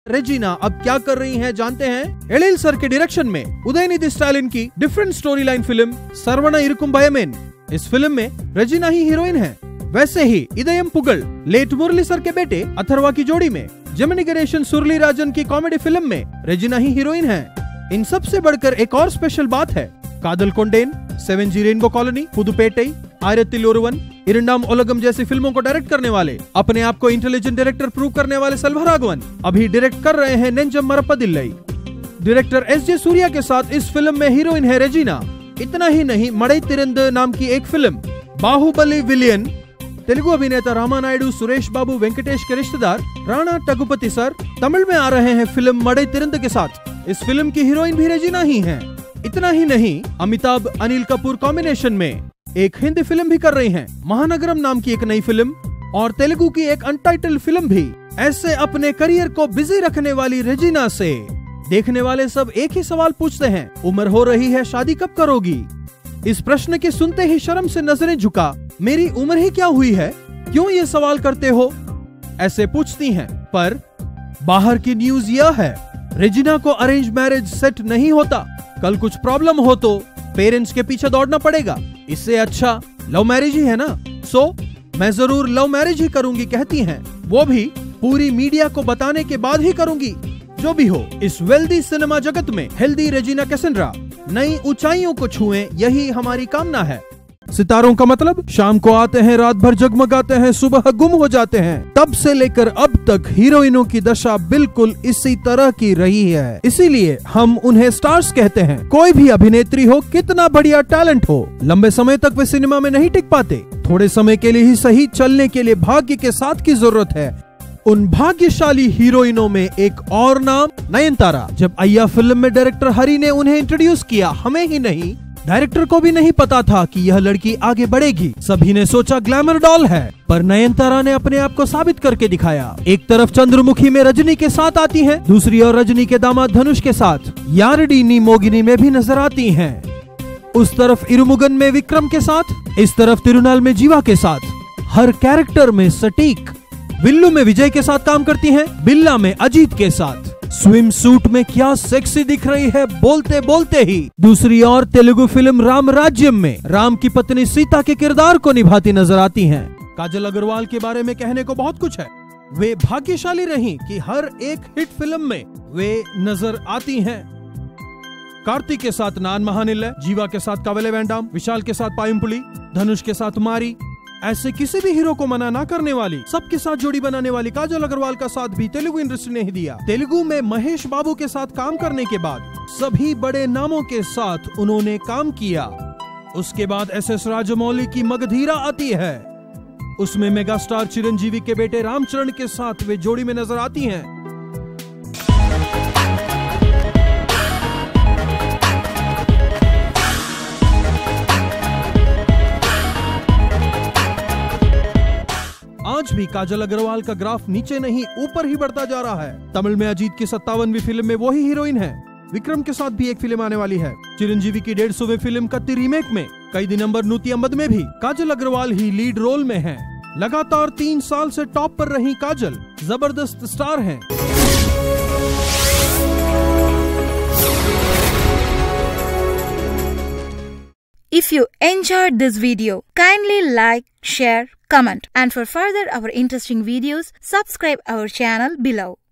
Regina अब क्या कर रही हैं जानते हैं? एलिल सर के डायरेक्शन में उदयनिधि स्टालिन की different story line film Saravanan Irukka Bayamaen. इस फिल्म में रेजिना ही हीरोइन है। वैसे ही इदयम पुगल लेट मुरली सर के बेटे अथर्वा की जोड़ी में जेमिनी गणेशन सुरली राजन की कॉमेडी फिल्म में रेजिना ही हीरोइन है। इन सब से बढ़कर एक और स्पेशल बात है, कादल कोंडेन, 7G रेनबो कॉलोनी, पुदुपेटई, आयरत्तिल ओरुवन, इरंडाम ओलगम जैसी फिल्मों को डायरेक्ट करने वाले, अपने आप को इंटेलिजेंट डायरेक्टर प्रूव करने वाले सेल्वराघवन अभी डायरेक्ट कर रहे हैं नेंजम मरप्पदिल्लई। डायरेक्टर SJ सूर्या के साथ इस फिल्म में हीरोइन है रेजिना। इतना ही नहीं, मड़ई तिरंद नाम की एक फिल्म, बाहुबली विलियन, तेलुगु अभिनेता रामा नायडू, सुरेश बाबू, वेंकटेश के रिश्तेदार राणा टगुपति सर तमिल में आ रहे हैं फिल्म मड़ई तिरंद के साथ। इस फिल्म की हीरोइन भी रेजिना ही है। इतना ही नहीं, अमिताभ अनिल कपूर कॉम्बिनेशन में एक हिंदी फिल्म भी कर रही हैं, महानगरम नाम की एक नई फिल्म और तेलुगु की एक अनटाइटल्ड फिल्म भी। ऐसे अपने करियर को बिजी रखने वाली रेजिना से देखने वाले सब एक ही सवाल पूछते हैं, उम्र हो रही है, शादी कब करोगी? इस प्रश्न के सुनते ही शर्म से नजरें झुका, मेरी उम्र ही क्या हुई है, क्यों ये सवाल करते हो, ऐसे पूछती हैं। पर बाहर की न्यूज यह है, रेजिना को अरेंज मैरिज सेट नहीं होता। कल कुछ प्रॉब्लम हो तो पेरेंट्स के पीछे दौड़ना पड़ेगा। इससे अच्छा लव मैरिज ही है ना। सो मैं जरूर लव मैरिज ही करूंगी कहती हैं, वो भी पूरी मीडिया को बताने के बाद ही करूंगी। जो भी हो, इस वेल्दी सिनेमा जगत में हेल्दी रेजिना कैसेंड्रा नई ऊंचाइयों को छुएं, यही हमारी कामना है। सितारों का मतलब शाम को आते हैं, रात भर जगमगाते हैं, सुबह गुम हो जाते हैं। तब से लेकर अब तक हीरोइनों की दशा बिल्कुल इसी तरह की रही है, इसीलिए हम उन्हें स्टार्स कहते हैं। कोई भी अभिनेत्री हो, कितना बढ़िया टैलेंट हो, लंबे समय तक वे सिनेमा में नहीं टिक पाते। थोड़े समय के लिए ही सही, चलने के लिए भाग्य के साथ की जरूरत है। उन भाग्यशाली हीरोइनों में एक और नाम नयनतारा। जब अय्या फिल्म में डायरेक्टर हरि ने उन्हें इंट्रोड्यूस किया, हमें ही नहीं डायरेक्टर को भी नहीं पता था कि यह लड़की आगे बढ़ेगी। सभी ने सोचा ग्लैमर डॉल है, पर नयनतारा ने अपने आप को साबित करके दिखाया। एक तरफ चंद्रमुखी में रजनी के साथ आती हैं, दूसरी ओर रजनी के दामाद धनुष के साथ यारडी नी मोगिनी में भी नजर आती हैं। उस तरफ इरुमुगन में विक्रम के साथ, इस तरफ तिरुनाल में जीवा के साथ। हर कैरेक्टर में सटीक। विल्लू में विजय के साथ काम करती हैं, बिल्ला में अजीत के साथ। स्विम सूट में क्या सेक्सी दिख रही है बोलते बोलते ही। दूसरी ओर तेलुगु फिल्म राम राज्यम में राम की पत्नी सीता के किरदार को निभाती नजर आती हैं। काजल अग्रवाल के बारे में कहने को बहुत कुछ है। वे भाग्यशाली रहीं कि हर एक हिट फिल्म में वे नजर आती हैं। कार्तिक के साथ नान महानिल्य, जीवा के साथ कावेले वैंडाम, विशाल के साथ पायुमपुली, धनुष के साथ मारी। ऐसे किसी भी हीरो को मना ना करने वाली, सबके साथ जोड़ी बनाने वाली काजल अग्रवाल का साथ भी तेलुगु इंडस्ट्री ने ही दिया। तेलुगु में महेश बाबू के साथ काम करने के बाद सभी बड़े नामों के साथ उन्होंने काम किया। उसके बाद SS राजमौली की मगधीरा आती है, उसमें मेगा स्टार चिरंजीवी के बेटे रामचरण के साथ वे जोड़ी में नजर आती हैं। आज भी काजल अग्रवाल का ग्राफ नीचे नहीं ऊपर ही बढ़ता जा रहा है। तमिल में अजीत की 57वीं फिल्म में वही हीरोइन है। विक्रम के साथ भी एक फिल्म आने वाली है। चिरंजीवी की 150वीं फिल्म कत्ती रीमेक में, कैदी नंबर 150 में भी काजल अग्रवाल ही लीड रोल में है। लगातार 3 साल से टॉप पर रही काजल जबरदस्त स्टार हैं। If you enjoyed this video, kindly like, share, comment, and for further our interesting videos, subscribe our channel below.